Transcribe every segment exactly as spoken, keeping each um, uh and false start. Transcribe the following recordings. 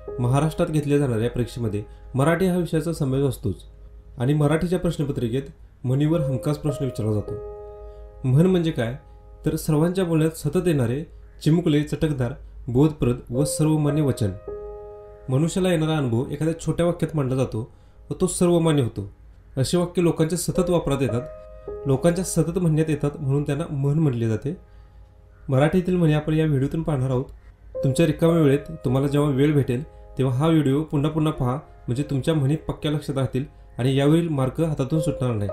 महाराष्ट्रात घेतल्या जाणाऱ्या परीक्षेमध्ये मराठी हा विषयाचा समावेश असतोच आणि मराठीच्या प्रश्नपत्रिकेत म्हणीवर हमखास प्रश्न विचारला जातो। म्हण म्हणजे काय तर सर्वांच्या बोलण्यात सतत येणारे चिमुकले चटकदार बोधप्रद व सर्वमान्य वचन। मनुष्याला येणारा अनुभव एखाद्या छोट्या वाक्यात मांडला जातो व तो सर्वमान्य होतो। अशी वाक्य लोकांच्या सतत वापरात येतात, लोकांच्या सतत म्हणण्यात येतात, म्हणून त्यांना म्हण म्हटले जाते। मराठीतील म्हणी आपण या व्हिडिओतून पाहणार आहोत। तुमच्या रिकाम्या वेळेत तुम्हाला जेव्हा वेळ भेटेल तेव्हा हा व्हिडिओ पुन्हा पुन्हा पहा, म्हणजे तुमच्या म्हणी पक्क्या लक्षात राहतील आणि यावरील मार्क हातातून सुटणार नाही।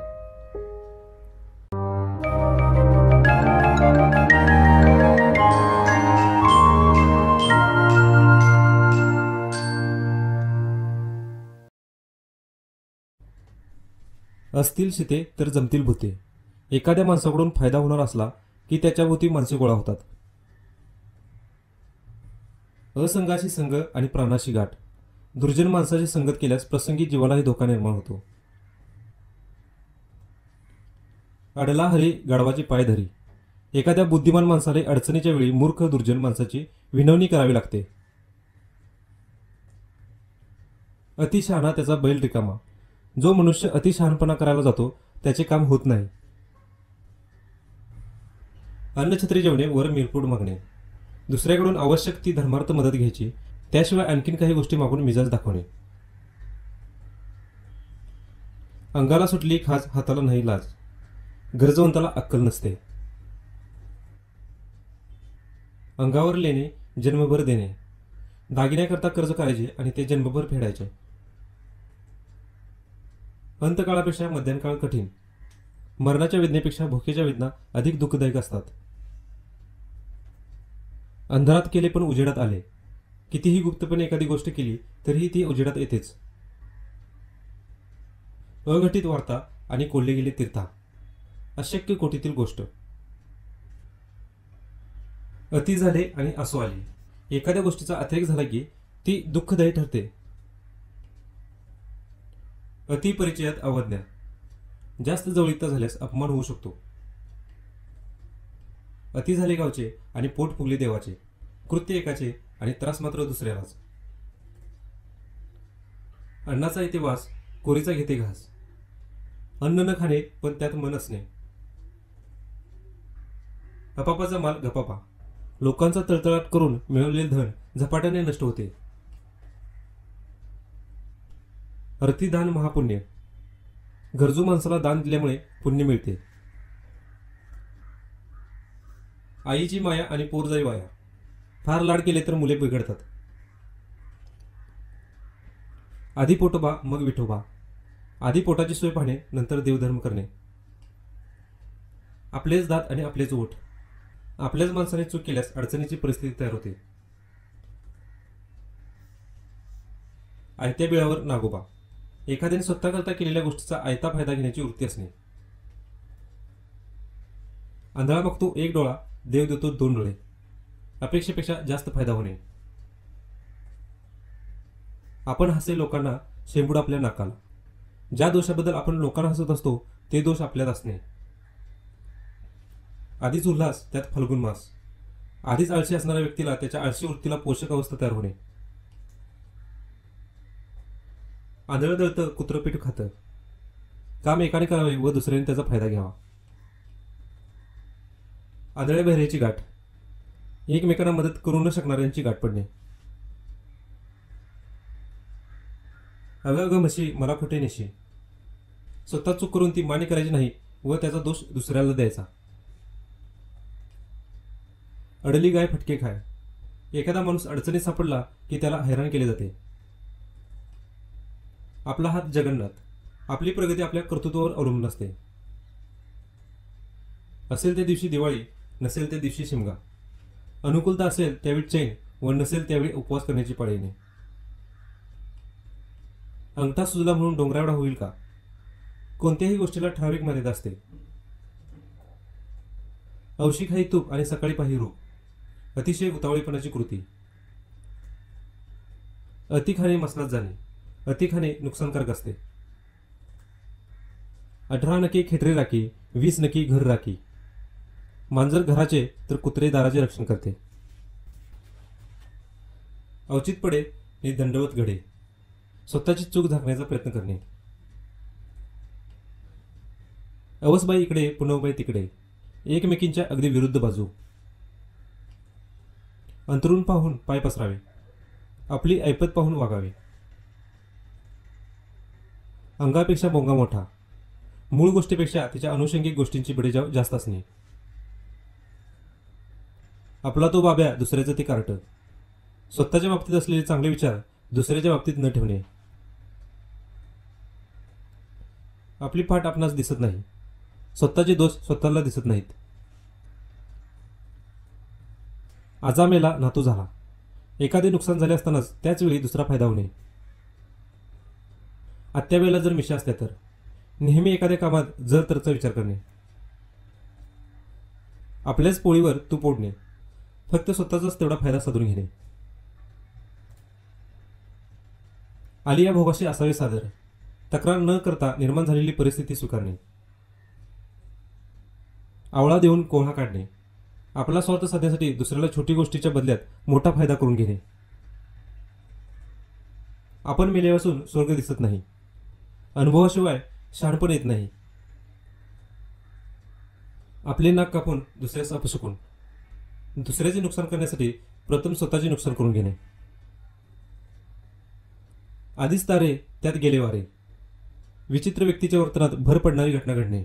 असतील शिते तर जमतील भूते। एखाद्या माणसाकडून फायदा होणार असला की त्याच्या भोवती माणसे गोळा होतात। असंगाशी संग आणि प्राणाशी गाठ। दुर्जन माणसाची संगत केल्यास प्रसंगी जीवालाही धोका निर्माण होतो। अडला हरी गाढवाची पाय धरी। एखाद्या बुद्धिमान माणसाने अडचणीच्या वेळी मूर्ख दुर्जन माणसाची विनवणी करावी लागते। अतिशहाणा त्याचा बैल रिकामा। जो मनुष्य अतिशहाणपणा करायला जातो त्याचे काम होत नाही। अन्नछत्री जेवणे वर मिरपूड मागणे। दुसऱ्याकडून आवश्यक ती धर्मार्थ मदत घ्यायची, त्याशिवाय आणखीन काही गोष्टी मागून मिजाज दाखवणे। अंगाला सुटली खाज हाताला नाही लाज। गरजवंताला अक्कल नसते। अंगावर लेणे जन्मभर देणे। दागिन्याकरता कर्ज करायचे आणि ते जन्मभर फेडायचे। अंतकाळापेक्षा मध्यंकाळ कठीण। मरणाच्या वेदनेपेक्षा भुकेच्या वेदना अधिक दुःखदायक असतात। अंधारात केले पण उजेडात आले। कितीही गुप्तपणे एखादी गोष्ट केली तरीही ती उजेडात येतेच। अघटित वार्ता आणि कोल्हे गेले तीर्था। अशक्य कोटीतील गोष्ट। अति झाले आणि आसू आले। एखाद्या गोष्टीचा अतिरेक झाला की ती दुःखदायी ठरते। अतिपरिचयात अवज्ञा। जास्त जवळीकता झाल्यास अपमान होऊ शकतो। अति झाले गावचे आणि पोट फुगले देवाचे। कृत्य एकाचे आणि त्रास मात्र दुसऱ्यालाच। अन्नाचा येते वास, कोरीचा घेते घास। अन्न न खाणे पण त्यात मन असणे। अपापाचा माल गपापा। लोकांचा तळतळाट करून मिळवलेले धन झपाट्याने नष्ट होते। अर्थीदान महापुण्य। गरजू माणसाला दान दिल्यामुळे पुण्य मिळते। आईची माया आणि पोरजाई वाया। फार लाड केले तर मुले बिघडतात। आधी पोटोबा मग विठोबा। आधी पोटाची सोय पाहणे नंतर देवधर्म करणे। आपलेच दात आणि आपलेच ओठ। आपल्याच माणसाने चूक केल्यास अडचणीची परिस्थिती तयार होते। आयत्या बिळावर नागोबा। एखाद्याने स्वतः करता केलेल्या गोष्टीचा आयता फायदा घेण्याची वृत्ती असणे। आंधळा बघतो एक डोळा, देव देतो दोन डोळे। अपेक्षेपेक्षा जास्त फायदा होणे। आपण हसे लोकांना, शेंबूड आपल्या नाकाला। ज्या दोषाबद्दल आपण लोकांना हसत असतो ते दोष आपल्यात असणे। आधीच उल्हास त्यात फल्गुन मास। आधीच आळशी असणाऱ्या व्यक्तीला त्याच्या आळशी वृत्तीला पोषक अवस्था तयार होणे। आंधळ दळतं कुत्रं पीठ खातं। काम एकाने करावे व दुसऱ्याने त्याचा फायदा घ्यावा। आंधळ्या बहिऱ्याची गाठ। एकमेकांना मदत करू न शकणाऱ्यांची गाठ पडणे। अगं अगं म्हशी मला खोटे नेशी। स्वतः चूक करून ती मान्य करायची नाही व त्याचा दोष दुसऱ्याला द्यायचा। अडली गाय फटके खाय। एखादा माणूस अडचणीत सापडला की त्याला हैराण केले जाते। आपला हात जगन्नाथ। आपली प्रगती आपल्या कर्तृत्वावर अवलंबून असते। असेल त्या दिवशी दिवाळी, नसेल त्या दिवशी शिमगा। अनुकूलता असेल त्यावेळी चैन व नसेल त्यावेळी उपवास करण्याची पाळी येणे। अंगठा सुजला म्हणून डोंगराएवढा होईल का? कोणत्याही गोष्टीला ठराविक मर्यादा असते। औशी खाई तूप आणि सकाळी पाही रूप। अतिशय उतावळीपणाची कृती। अति खाणे मसनात जाणे। अति खाणे नुकसानकारक असते। अठरा नके खेटरे राखी, वीस नकी घर राखी। मांजर घराचे तर कुत्रे दाराचे रक्षण करते। अवचित पडे आणि दंडवत घडे. स्वतःची चूक झाकण्याचा प्रयत्न करणे. अवसबाई इकडे पुनवबाई तिकडे, एकमेकींच्या अगदी विरुद्ध बाजू. अंतरून पाहून पाय पसरावे, आपली ऐपत पाहून वागावे. अंगापेक्षा बोंगा मोठा, मूळ गोष्टीपेक्षा तिच्या अनुषंगिक गोष्टींची बडेजाव जास्त असणे. आपला तो बाब्या, दुसऱ्याचं ते कार्ट. स्वतःच्या बाबतीत असलेले चांगले विचार दुसऱ्याच्या बाबतीत न ठेवणे. आपली फाट आपणास दिसत नाही, स्वतःचे दोष स्वतःला दिसत नाहीत. आजामेला नातू झाला, एखादे नुकसान झाले असतानाच त्याच वेळी दुसरा फायदा होणे. आत्यावेळेला जर मिशा असल्या तर नेहमी एखाद्या कामात जर तरचा विचार करणे. आपल्याच पोळीवर तू पोडणे, फक्त स्वतःचाच तेवढा फायदा साधून घेणे. आली या भोगाशी असावे सादर, तक्रार न करता निर्माण झालेली परिस्थिती स्वीकारणे. आवळा देऊन कोल्हा काढणे, आपला स्वार्थ साधण्यासाठी दुसऱ्याला छोटी गोष्टीच्या बदल्यात मोठा फायदा करून घेणे. आपण मेल्यापासून स्वर्ग दिसत नाही, अनुभवाशिवाय शहाणपण येत नाही. आपले नाक कापून दुसऱ्यास अपशकून, दुसऱ्याचे नुकसान करण्यासाठी प्रथम स्वतःचे नुकसान करून घेणे. आधीच तारे त्यात गेले वारे, विचित्र व्यक्तीच्या वर्तनात भर पडणारी घटना घडणे.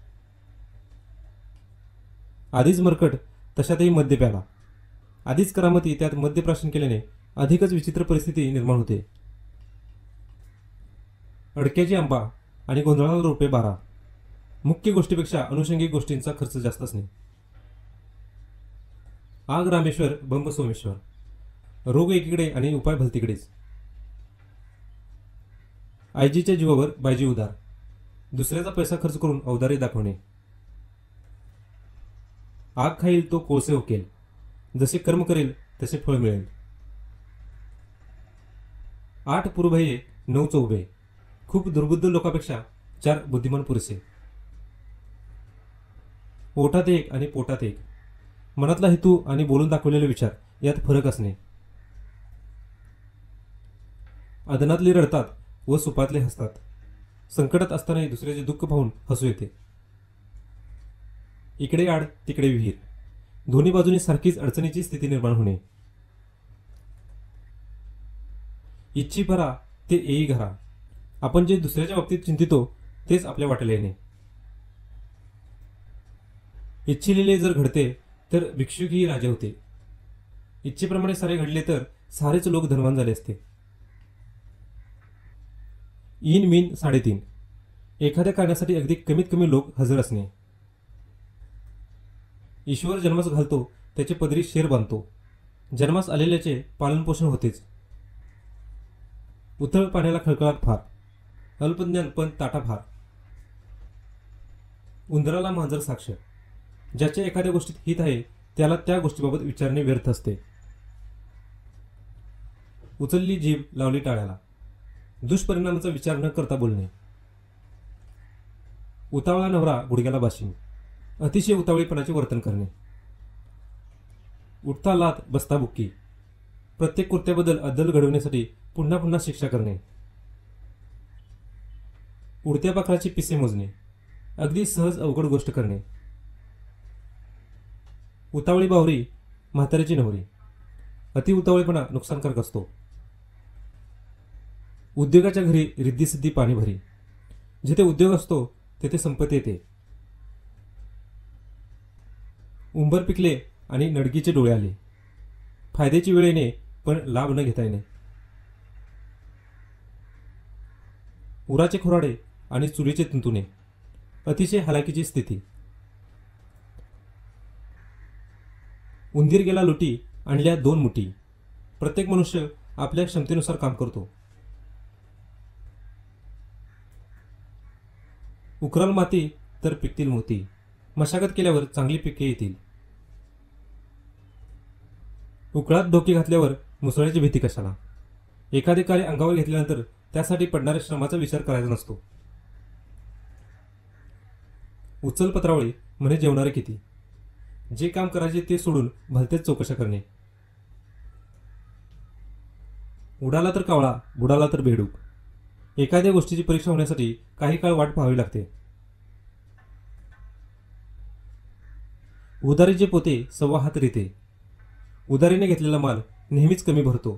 आधीच मरकट तशातही मद्य प्याला, आधीच करामती त्यात मद्यप्राशन केल्याने अधिकच विचित्र परिस्थिती निर्माण होते. अडक्याची आंबा आणि गोंधळाला रुपये बारा, मुख्य गोष्टीपेक्षा अनुषंगिक गोष्टींचा खर्च जास्त असणे. आग रामेश्वर बंब सोमेश्वर, रोग एकीकडे आणि उपाय भलतीकडेच. आयजीच्या जीवावर बायजी उदार, दुसऱ्याचा पैसा खर्च करून औदारी दाखवणे. आग खाईल तो कोळसे ओकेल, जसे कर्म करेल तसे फळ मिळेल. आठ पुरभये नऊ चौबे, खूप दुर्बुद्ध लोकांपेक्षा चार बुद्धिमान पुरुषे. ओठात एक आणि पोटात एक, मनातला हेतू आणि बोलून दाखवलेले विचार यात फरक असणे. अदनातले रडतात व सुपातले हसतात, संकटात असतानाही दुसऱ्याचे दुःख पाहून हसू येते. इकडे आड तिकडे विहीर, दोन्ही बाजूनी सारखीच अडचणीची स्थिती निर्माण होणे. इच्छी भरा ते येई घरा, आपण जे दुसऱ्याच्या बाबतीत चिंतितो तेच आपल्या वाटेला येणे. इच्छिलेले जर घडते तर भिक्षुकही राजा होते, इच्छेप्रमाणे सारे घडले तर सारेच लोक धनवान झाले असते. इन मीन साडेतीन, एखाद्या कारणासाठी अगदी कमीत कमी लोक हजर असणे. ईश्वर जन्मास घालतो त्याचे पदरी शेर बांधतो, जन्मास आलेल्याचे पालनपोषण होतेच. उथळ पाण्याला खळखळाट फार, अल्पज्ञान पण ताटा फार. उंदराला मांजर साक्ष, ज्याच्या एखाद्या गोष्टीत हित आहे त्याला त्या गोष्टीबाबत विचारणे व्यर्थ असते. उचलली जीभ लावली टाळ्याला, दुष्परिणामाचा विचार न करता बोलणे. उतावळा नवरा गुडघ्याला बाशिंग, अतिशय उतावळीपणाचे वर्तन करणे. उठता लात बसता बुक्की, प्रत्येक कृत्याबद्दल अद्दल घडवण्यासाठी पुन्हा पुन्हा शिक्षा करणे. उडत्या पाखराची पिसे मोजणे, अगदी सहज अवघड गोष्ट करणे. उतावळी बावरी म्हाताऱ्याची नवरी, अति उतावळीपणा नुकसानकारक असतो. उद्योगाच्या घरी रिद्धिसिद्धी पाणी भरी, जिथे उद्योग असतो तेथे संपत्ती येते. उंबर पिकले आणि नडगीचे डोळे आले, फायद्याची वेळ येणे पण लाभ न घेता येणे. उराचे खोराडे आणि चुलीचे तुंतुणे, अतिशय हलाखीची स्थिती. उंदीर गेला लुटी आणल्या दोन मुठी, प्रत्येक मनुष्य आपल्या क्षमतेनुसार काम करतो. उकराल माती तर पिकतील मोती, मशागत केल्यावर चांगली पिके येतील. उकळात डोके घातल्यावर मुसळ्याची भीती कशाला, एखादे कार्य अंगावर घेतल्यानंतर त्यासाठी पडणाऱ्या श्रमाचा विचार करायचा नसतो. उचल पत्रावळी म्हणे जेवणारे किती, जे काम करायचे ते सोडून भलतेच चौकशा करणे. उडाला तर कावळा, बुडाला तर बेडूक. एखाद्या गोष्टीची परीक्षा होण्यासाठी काही काळ वाट पाहावी लागते. उधारीचे पोते सव्वा हात रीते. उधारीने घेतलेला माल नेहमीच कमी भरतो.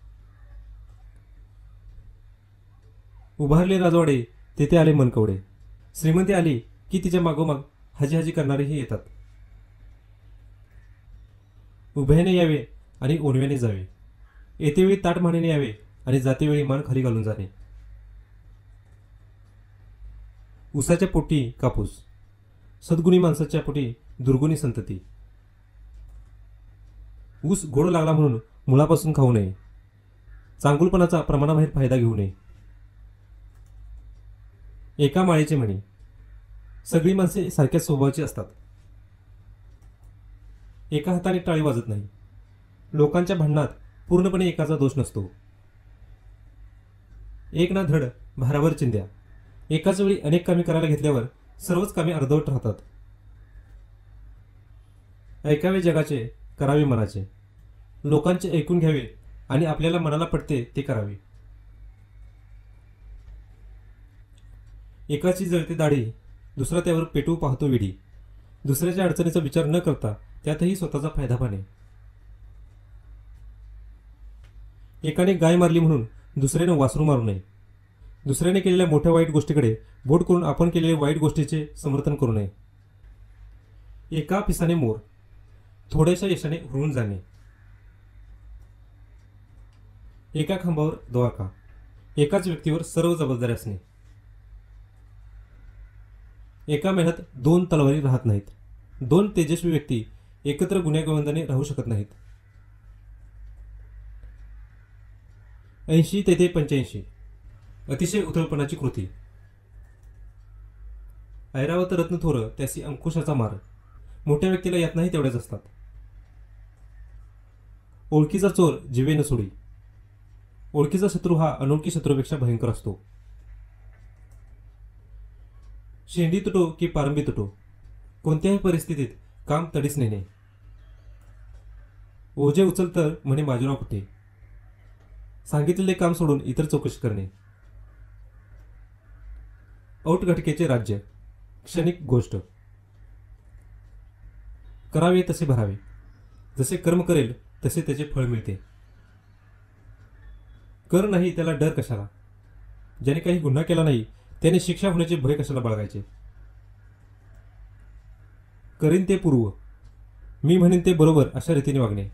उभारले राजवाडे, तेथे आले मनकवडे. श्रीमंती आली की तिच्या मागोमाग हाजी हाजी करणारेही येतात. उभ्याने यावे आणि ओणव्याने जावे. येतेवेळी ताट मानेने यावे आणि जातेवेळी मान खाली घालून जाणे. उसाच्या पोटी कापूस, सद्गुणी माणसाच्या पोटी दुर्गुणी संतती. ऊस गोड लागला म्हणून मुळापासून खाऊ नये. चांगुलपणाचा प्रमाणाबाहेर फायदा घेऊ नये. एका माळेचे म्हणे. सगळी माणसे सारख्याच स्वभावाची असतात. एका हाताने टाळी वाजत नाही. लोकांच्या भांडणात पूर्णपणे एकाचा दोष नसतो. एक ना धड भाराभर चिंध्या. एकाच वेळी अनेक कामे करायला घेतल्यावर सर्वच कामे अर्धवट राहतात. ऐकावे जगाचे, करावे मनाचे. लोकांचे ऐकून घ्यावे आणि आपल्याला मनाला पटते ते करावे. एकाची जळते दाढी, दुसरा त्यावर पेटवू पाहतो विडी. दुसऱ्याच्या अडचणीचा विचार न करता त्यातही स्वतःचा फायदा पाहणे. एकाने गाय मारली म्हणून दुसऱ्याने वासरू मारू नये. दुसऱ्याने केलेल्या मोठ्या वाईट गोष्टीकडे बोट करून आपण केलेल्या वाईट गोष्टीचे समर्थन करू नये. एका पिसाने मोर, थोड्याशा यशाने हुरून जाणे. एका खांबावर द्वारका, एकाच व्यक्तीवर सर्व जबाबदारी असणे. एका मेहनत दोन तलवारी राहत नाहीत. दोन तेजस्वी व्यक्ती एकत्र गुण्यागोविंदाने राहू शकत नाहीत. ऐंशी तेथे पंच्याऐंशी, अतिशय उथळपणाची कृती. ऐरावत रत्न थोर त्यासी अंकुशाचा मार. मोठ्या व्यक्तीला यातनाही तेवढ्याच असतात. ओळखीचा चोर जिवे न सोडी. ओळखीचा शत्रू हा अनोळखी शत्रूपेक्षा भयंकर असतो. शेंडी तुटो की पारंबी तुटो, कोणत्याही परिस्थितीत काम तडीस नेणे. ओझे उचल तर म्हणे बाजूराव कुठे. सांगितलेले काम सोडून इतर चौकशी करणे. औट घटकेचे राज्य, क्षणिक गोष्ट. करावे तसे भरावे. जसे कर्म करेल तसे त्याचे फळ मिळते. कर नाही त्याला डर कशाला. ज्याने काही गुन्हा केला नाही त्याने शिक्षा होण्याचे भय कशाला बाळगायचे. करीन ते पूर्व, मी म्हणेन ते बरोबर अशा रीतीने वागणे.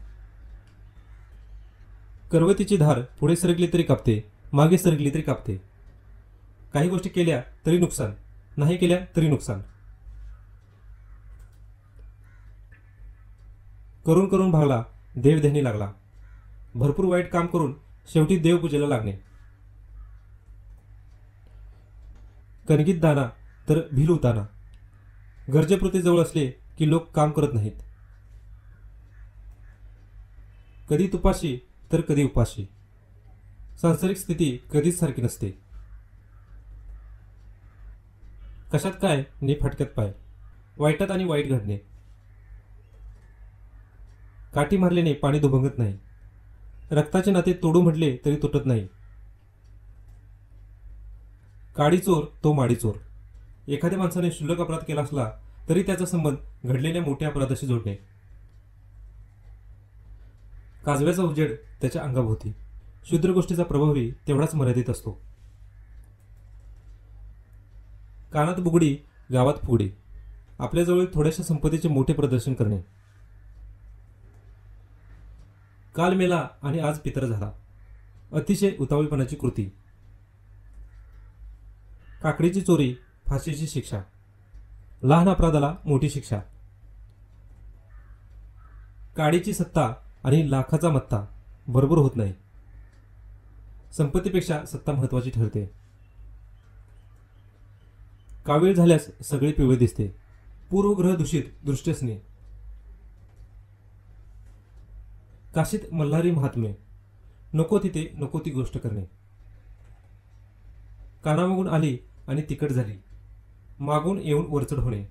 करवतीची धार पुढे सरकली तरी कापते, मागे सरकली तरी कापते. काही गोष्टी केल्या तरी नुकसान, नाही केल्या तरी नुकसान. करून करून भागला देवध्यानी लागला. भरपूर वाईट काम करून शेवटी देवपूजेला लागणे. कणगीत दाना तर भिल उताना. गरजेपुरते जवळ असले की लोक काम करत नाहीत. कधी तुपाशी तर कधी उपाशी. सांसारिक स्थिती कधीच सारखी नसते. कशात काय ने फटक्यात पाय. वाईटात आणि वाईट घडणे. काठी मारल्याने पाणी दुभंगत नाही. रक्ताचे नाते तोडू म्हटले तरी तुटत नाही. काडी चोर तो माडी चोर. एखाद्या माणसाने क्षुल्लक अपराध केला असला तरी त्याचा संबंध घडलेल्या मोठ्या अपराधाशी जोडणे. काजव्याचा उजेड त्याच्या अंगाभोवती. क्षुद्र गोष्टीचा प्रभावही तेवढाच मर्यादित असतो. कानात बुगडी गावात फुगडी. आपल्याजवळ थोड्याशा संपत्तीचे मोठे प्रदर्शन करणे. काल मेला आणि आज पितर झाला. अतिशय उतावळपणाची कृती. काकडीची चोरी फाशीची शिक्षा. लहान अपराधाला मोठी शिक्षा. काडीची सत्ता आणि लाखाचा मत्ता बरोबर होत नाही. संपत्तीपेक्षा सत्ता महत्वाची ठरते. कावीळ झाल्यास सगळे पिवळे दिसते. पूर्वग्रह दूषित दृष्टी असणे. काशीत मल्हारी महात्मे. नको तिथे नको ती गोष्ट करणे. कानामागून आली आणि तिकट झाली. मागून येऊन वरचढ होणे.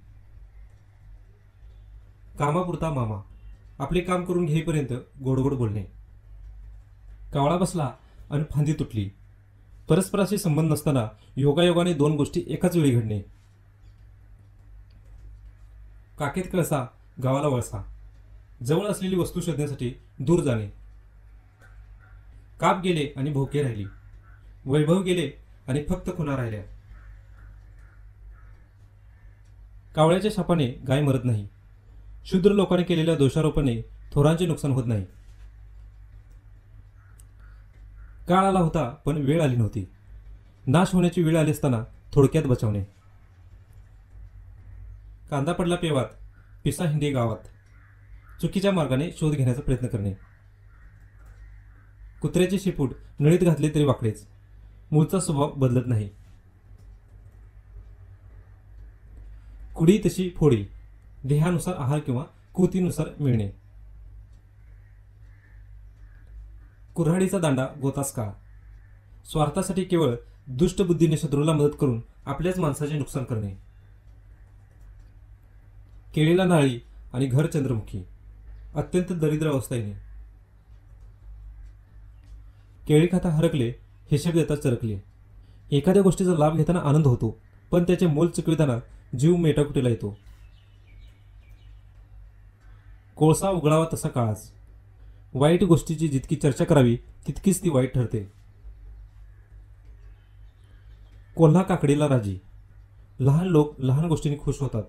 कामापुरता मामा. आपले काम करून घेईपर्यंत गोडगोड बोलणे. कावळा बसला आणि फांदी तुटली. परस्पराशी संबंध नसताना योगायोगाने दोन गोष्टी एकाच वेळी घडणे. काखेत कळसा, गावाला वळसा. जवळ असलेली वस्तू शोधण्यासाठी दूर जाणे. काप गेले आणि भोके राहिली. वैभव गेले आणि फक्त खुणा राहिल्या. कावळ्याच्या शापाने गाय मरत नाही. शूद्र लोकांनी केलेल्या दोषारोपाने थोरांचे नुकसान होत नाही. काळ आला होता पण वेळ आली नव्हती. नाश होण्याची वेळ आली असताना थोडक्यात बचावणे. कांदा पडला पेवात, पिसा हिंडे गावात. चुकीच्या मार्गाने शोध घेण्याचा प्रयत्न करणे. कुत्र्याचे शेपूट नळीत घातले तरी वाकडेच. मूळचा स्वभाव बदलत नाही. कुडी तशी फोडी. देहानुसार आहार किंवा कुतीनुसार मिळणे. कुऱ्हाडीचा दांडा गोतास काळा. स्वार्थासाठी केवळ दुष्ट बुद्धीने शत्रूला मदत करून आपल्याच माणसाचे नुकसान करणे. केळीला नाळी आणि घर चंद्रमुखी. अत्यंत दरिद्र अवस्था येणे. केळी खाता हरकले, हिशेब देता चरकले. एखाद्या गोष्टीचा लाभ घेताना आनंद होतो, पण त्याचे मोल चुकविताना जीव मेटाकुटीला येतो. कोळसा उघडावा तसा काळाच. वाईट गोष्टीची जितकी चर्चा करावी तितकीच ती वाईट ठरते. कोल्हा काकडीला राजी. लहान लोक लहान गोष्टींनी खुश होतात.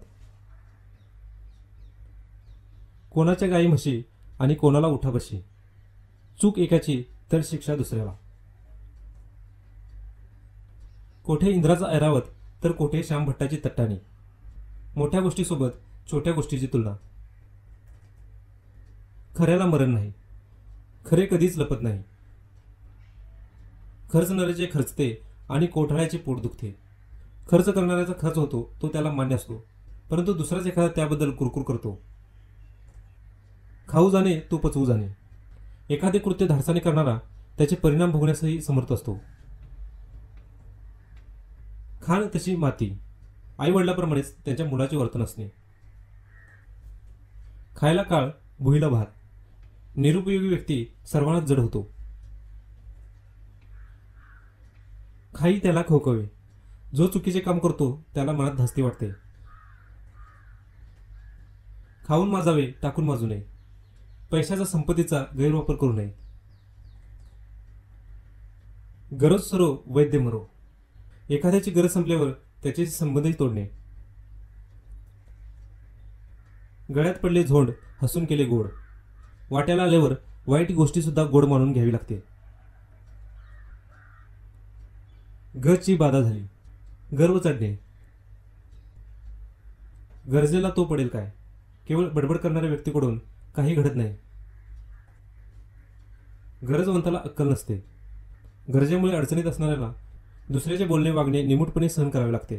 कोणाच्या गायी म्हशी आणि कोणाला उठाबशी. चूक एकाची तर शिक्षा दुसऱ्याला. कोठे इंद्राचा ऐरावत तर कोठे श्याम भट्टाची तट्टाणी. मोठ्या गोष्टीसोबत छोट्या गोष्टीची तुलना. खऱ्याला मरण नाही. खरे कधीच लपत नाही. खर्चणारे जे खर्चते आणि कोठाळ्याचे पोट दुखते. खर्च करणाऱ्याचा खर्च होतो तो त्याला मान्य असतो, परंतु दुसराच एखादा त्याबद्दल कुरकुर करतो. खाऊ जाणे तो पचवू जाणे. एखादे कृत्य धाडसाने करणारा त्याचे परिणाम भोगण्यासही समर्थ असतो. खाण तशी माती. आई वडिलाप्रमाणेच त्यांच्या मुलाचे वर्तन असणे. खायला काळ, भुईला भात. निरुपयोगी व्यक्ती सर्वांनाच जड होतो. खाई त्याला खवखवे. जो चुकीचे काम करतो त्याला मनात धास्ती वाटते. खाऊन माजावे, टाकून माजू नये. पैशाचा संपत्तीचा गैरवापर करू नये. गरज सरो, वैद्य मरो. एखाद्याची गरज संपल्यावर त्याचे संबंधही तोडणे. गळ्यात पडले झोंड, हसून केले गोड. वाट्याला आल्यावर वाईट गोष्टी सुद्धा गोड मानून घ्यावी लागते. गची बाधा झाली. गर्व चढणे. गरजेला तो पडेल काय. केवळ बडबड करणाऱ्या व्यक्तीकडून काही घडत नाही. गरजवंताला अक्कल नसते. गरजेमुळे अडचणीत असणाऱ्याला दुसऱ्याचे बोलणे वागणे निमूटपणे सहन करावे लागते.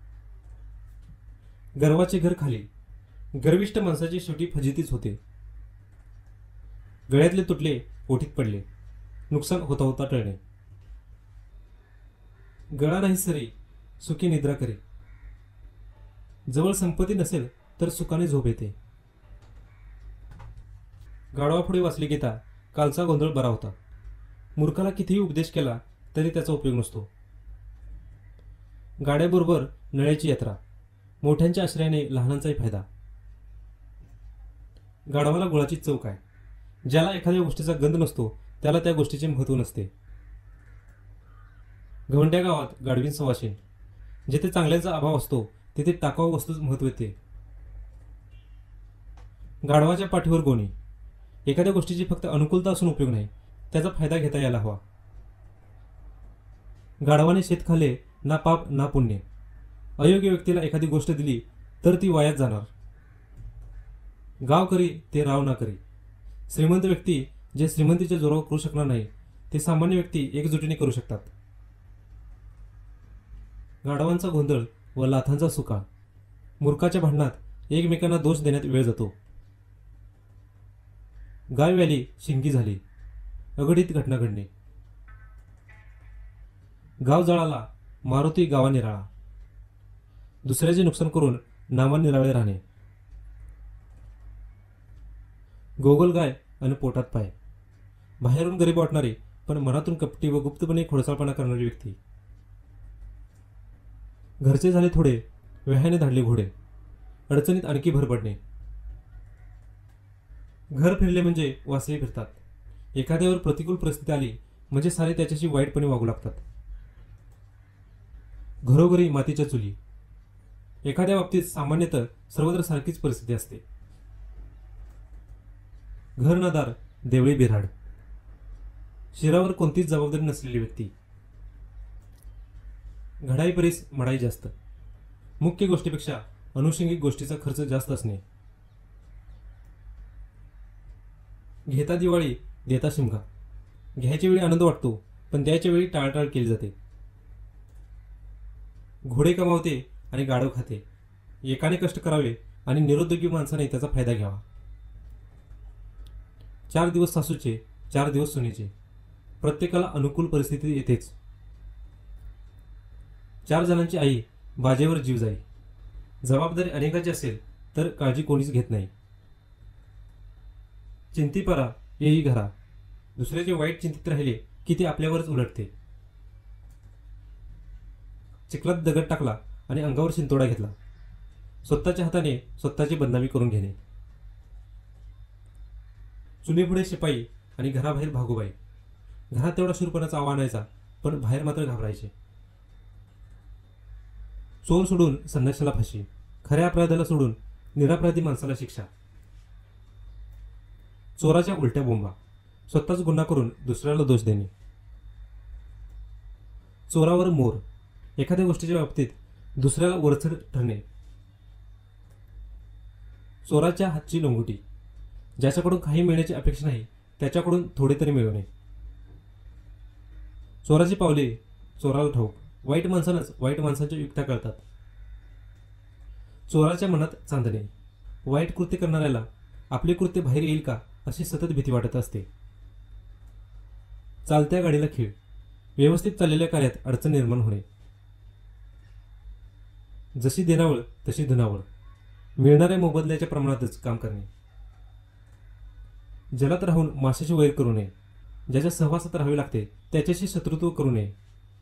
गर्वाचे घर खाली. गर्विष्ठ माणसाची शेवटी फजितीच होते. गळ्यातले तुटले, ओठीत पडले. नुकसान होता होता टळणे. गळा नाही सरी, सुखी निद्रा करे. जवळ संपत्ती नसेल तर सुखाने झोप येते. गाढवापुढे वाचली गीता, कालचा गोंधळ बरा होता. मूर्खाला कितीही उपदेश केला तरी त्याचा उपयोग नसतो. गाड्याबरोबर नळ्याची यात्रा. मोठ्यांच्या आश्रयाने लहानांचाही फायदा. गाढवाला गुळाची चव काय. ज्याला एखाद्या गोष्टीचा गंध नसतो त्याला त्या गोष्टीचे महत्त्व नसते. घवंड्या गावात गाढवीन सवाशीन. जिथे चांगल्याचा अभाव असतो तिथे टाकाऊ वस्तूच महत्त्व येते. गाढवाच्या पाठीवर गोणी. एखाद्या गोष्टीची फक्त अनुकूलता असून उपयोग नाही, त्याचा फायदा घेता यायला हवा. गाढवाने शेत खाल्ले, ना पाप ना पुण्य. अयोग्य व्यक्तीला एखादी गोष्ट दिली तर ती वायात जाणार. गाव करी ते राव ना करी. श्रीमंत व्यक्ती जे श्रीमंतीच्या जोरावर करू शकणार नाही ते सामान्य व्यक्ती एकजुटीने करू शकतात. गाढवांचा गोंधळ व लाथांचा सुका. मूर्खाच्या भांडणात एकमेकांना दोष देण्यात वेळ जातो. गाय व्याली, शिंगी झाली. अघटित घटना घडणे. गाव जळाला, मारुती गावा निराळा. दुसऱ्याचे नुकसान करून नामा निराळे राहणे. गोगल गाय आणि पोटात पाय. बाहेरून गरीब वाटणारे पण मनातून कपटी व गुप्तपणे खोडसाळपणा करणारी व्यक्ती. घरचे झाले थोडे, व्याहाने धाडले घोडे, अडचणीत आणखी भर पडणे. घर फिरले म्हणजे वासही फिरतात. एखाद्यावर प्रतिकूल परिस्थिती आली म्हणजे सारे त्याच्याशी वाईटपणे वागू लागतात. घरोघरी मातीच्या चुली. एखाद्या बाबतीत सामान्यतः सर्वत्र सारखीच परिस्थिती असते. घर ना दार, देवळी बिऱ्हाड. शिरावर कोणतीच जबाबदारी नसलेली व्यक्ती. घडाई परीस मडाई जास्त. मुख्य गोष्टीपेक्षा अनुषंगिक गोष्टीचा खर्च जास्त असणे. घेता दिवाळी, देता शिमगा. घ्यायच्या वेळी आनंद वाटतो, पण द्यायच्या वेळी टाळटाळ केली जाते. घोडे कमावते आणि गाढव खाते. एकाने कष्ट करावे आणि निरुद्योगी माणसाने त्याचा फायदा घ्यावा. चार दिवस सासूचे, चार दिवस सुनेचे. प्रत्येकाला अनुकूल परिस्थिती येतेच. चार जणांची आई, बाजेवर जीव जाई. जबाबदारी अनेकाची असेल तर काळजी कोणीच घेत नाही. चिंती परा, येई घरा. दुसऱ्याचे वाईट चिंतित राहिले की ते आपल्यावरच उलटते. चिखलात दगड टाकला आणि अंगावर शिंतोडा घेतला. स्वतःच्या हाताने स्वतःची बदनामी करून घेणे. चुलीपुढे शिपाई आणि घराबाहेर भागूबाई. घरात तेवढा शूरपणाचा आवा आणायचा, पण बाहेर मात्र घाबरायचे. चोर सोडून संन्याशाला फाशी. खऱ्या अपराधाला सोडून निरपराधी माणसाला शिक्षा. चोराच्या उलट्या बोंबा. स्वतःच गुन्हा करून दुसऱ्याला दोष देणे. चोरावर मोर. एखाद्या गोष्टीच्या बाबतीत दुसऱ्याला वरचढ ठरणे. चोराच्या हातची लंगोटी. ज्याच्याकडून काही मिळण्याची अपेक्षा नाही त्याच्याकडून थोडे तरी मिळवणे. चोराची पावले चोराला ठाऊक. वाईट माणसांनाच वाईट माणसांच्या युक्त्या कळतात. चोराच्या मनात चांदणे. वाईट कृत्य करणाऱ्याला आपले कृत्य बाहेर येईल का अशी सतत भीती वाटत असते. चालत्या गाडीला खीळ. व्यवस्थित चाललेल्या कार्यात अडचण निर्माण होणे. जशी देनावळ तशी धुनावळ. मिळणाऱ्या मोबदल्याच्या प्रमाणातच काम करणे. जलात राहून माशाची वैर करू नये. ज्याच्या सहवासात राहावे लागते त्याच्याशी शत्रुत्व करू नये.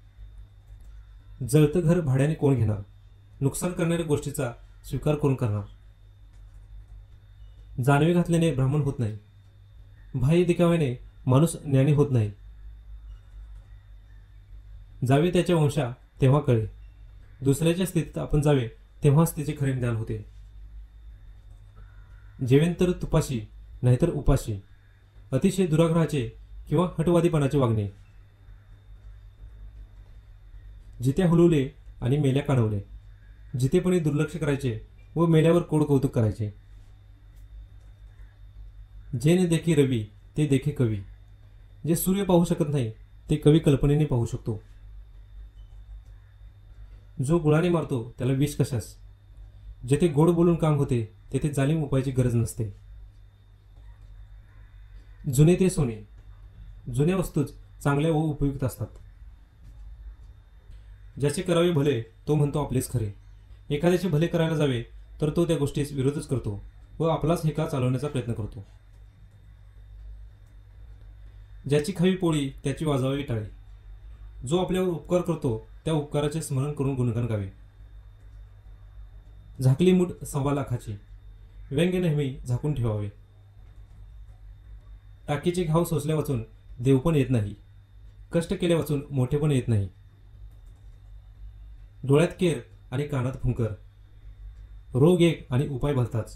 जळतं घर भाड्याने कोण घेणार. नुकसान करणाऱ्या गोष्टीचा स्वीकार करून करणार. जानवे घातल्याने ब्राह्मण होत नाही. बाह्य दिखाव्याने माणूस ज्ञानी होत नाही. जावे त्याच्या वंशा तेव्हा कळे. दुसऱ्याच्या स्थितीत आपण जावे तेव्हाच त्याचे खरे ज्ञान होते. जेवेन तर तुपाशी नाहीतर उपाशी. अतिशय दुराग्रहाचे किंवा हटवादीपणाचे वागणे. जित्या हुलवले आणि मेल्या काढवले. जितेपणी दुर्लक्ष करायचे व मेल्यावर कोड कौतुक करायचे. जे ने देखी रवी ते देखे कवी. जे सूर्य पाहू शकत नाही ते कवी कल्पनेने पाहू शकतो. जो गुळाने मारतो त्याला विष कशास. जेथे गोड बोलून काम होते तेथे जालिम उपायाची गरज नसते. जुने ते सोने. जुन्या वस्तूच चांगल्या व उपयुक्त असतात. ज्याचे करावे भले तो म्हणतो आपलेच खरे. एखाद्याचे भले करायला जावे तर तो त्या गोष्टीस विरोधच करतो व आपलाच हेका चालवण्याचा प्रयत्न करतो. ज्याची खावी पोळी त्याची वाजवावी टाळी. जो आपल्यावर उपकार करतो त्या उपकाराचे स्मरण करून गुणगान गावे. झाकली मूठ सव्वा लाखाची. व्यंग्य नेहमी झाकून ठेवावे. टाकीचे घाव सोसल्या वाचून देव पण येत नाही. कष्ट केल्या वाचून मोठे पण येत नाही. डोळ्यात केर आणि कानात फुंकर. रोग एक आणि उपाय भलताच.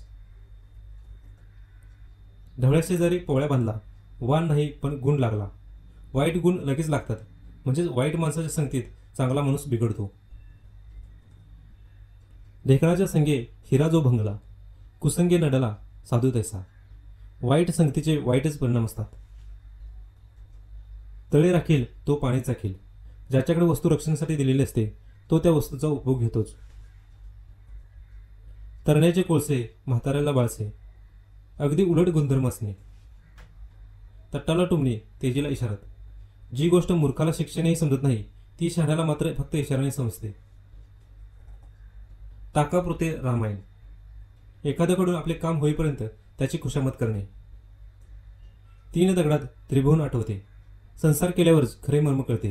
ढवळ्या शेजारी पोळ्या बांधला. वाण नाही पण गुण लागला. वाईट गुण लगेच लागतात म्हणजेच वाईट माणसाच्या संगतीत चांगला माणूस बिघडतो. ढेकणाच्या संगे हिरा जो भंगला. कुसंगे नडला साधू तैसा. वाईट संगतीचे वाईटच परिणाम असतात. तळे राखील तो पाणी चाखील. ज्याच्याकडे वस्तू रक्षणासाठी दिलेली असते तो त्या वस्तूचा उपभोग घेतोच. तरण्याचे कोळसे म्हाताऱ्याला बाळसे. अगदी उलट गुणधर्म असणे. तट्टाला टुमणे तेजीला इशारत. जी गोष्ट मूर्खाला शिक्षणही समजत नाही ती शहाण्याला मात्र फक्त इशाराने समजते. ताकापुरते रामायण. एखाद्याकडून आपले काम होईपर्यंत त्याची खुशामत करणे. तीन दगडात त्रिभुवन आठवते. संसार केल्यावरच खरे मर्म कळते.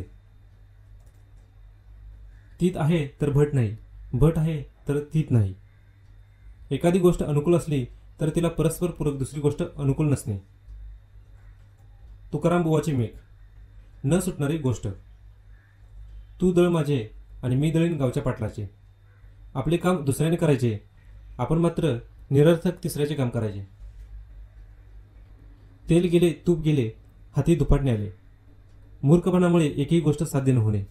तीत आहे तर भट नाही, भट आहे तर तीत नाही. एखादी गोष्ट अनुकूल असली तर तिला परस्पर पूरक दुसरी गोष्ट अनुकूल नसणे. तुकाराम बुवाची मेघ. न सुटणारी गोष्ट. तू दळ माझे आणि मी दळीन गावच्या पाटलाचे. आपले काम दुसऱ्याने करायचे, आपण मात्र निरर्थक तिसऱ्याचे काम करायचे. तेल गेले तूप गेले, हाती दुपाटणे आले. मूर्खपणामुळे एकही गोष्ट साध्य न होणे.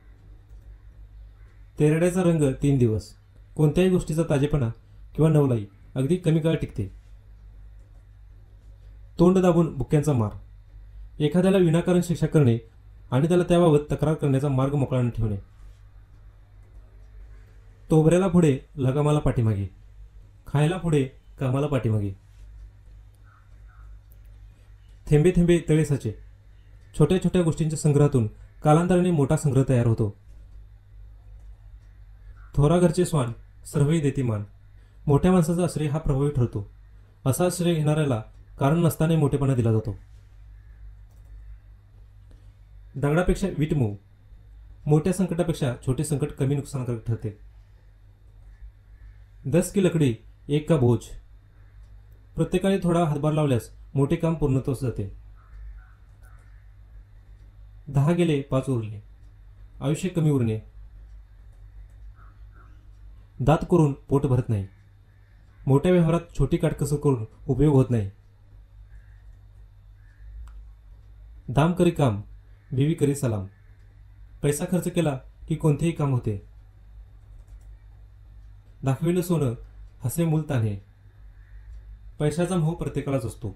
तेरड्याचा रंग तीन दिवस. कोणत्याही गोष्टीचा ताजेपणा किंवा नवलाई अगदी कमी काळ टिकते. तोंड दाबून बुक्क्यांचा मार. एखाद्याला विनाकारण शिक्षा करणे आणि त्याला त्याबाबत तक्रार करण्याचा मार्ग मोकळा न ठेवणे. तोबऱ्याला पुढे लगामाला पाठीमागे, खायला पुढे कामाला पाठीमागे. थेंबे थेंबे तळे साचे. छोट्या छोट्या गोष्टींच्या संग्रहातून कालांतराने मोठा संग्रह तयार होतो. थोरा घरचे स्वान सर्वही देती मान. मोठ्या माणसाचा आश्रय हा प्रभावी ठरतो. असा आश्रय घेणाऱ्याला कारण नसताना मोठेपणा दिला जातो. दगडापेक्षा वीट मऊ. मोठ्या संकटापेक्षा छोटे संकट कमी नुकसानकारक ठरते. दस की लकडी एक का बोझ. प्रत्येकाने थोडा हातभार लावल्यास मोठे काम पूर्णत्वास जाते. दहा गेले पाच उरले. आयुष्य कमी उरणे. दात करून पोट भरत नाही. मोठ्या व्यवहारात छोटी काटकसर करून उपयोग होत नाही. दाम करी काम, बीवी करी सलाम. पैसा खर्च केला की कोणतेही काम होते. दाखविलं सोनं हसे मूल ताने. पैशाचा मोह प्रत्येकालाच असतो.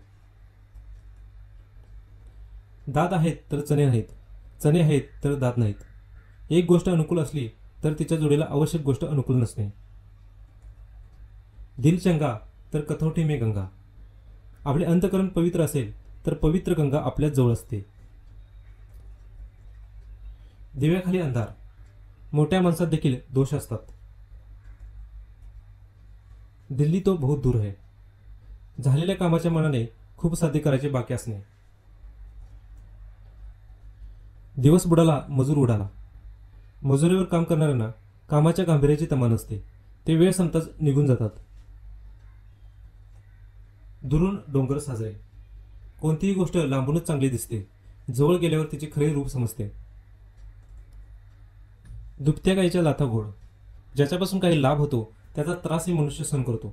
दात आहेत तर चणे नाहीत, चणे आहेत तर दात नाहीत. एक गोष्ट अनुकूल असली तर तिच्या जोडीला आवश्यक गोष्ट अनुकूल नसणे. दिल चंगा तर कथोटी में गंगा. आपले अंतकरण पवित्र असेल तर पवित्र गंगा आपल्याच जवळ असते. दिव्याखाली अंधार. मोठ्या माणसात देखील दोष असतात. दिल्ली तो बहुत दूर है. झालेल्या कामाच्या मनाने खूप साध्य करायचे बाकी असणे. दिवस बुडाला मजूर उडाला. मजुरीवर काम करणाऱ्यांना कामाच्या गांभीर्याची तमा नसते. ते वेळ संपताच निघून जातात. दुरून डोंगर साजरे. कोणतीही गोष्ट लांबूनच चांगली दिसते, जवळ गेल्यावर तिचे खरे रूप समजते. दुभत्या गाईच्या लाथा गोड. ज्याच्यापासून काही लाभ होतो त्याचा त्रासही मनुष्य सहन करतो.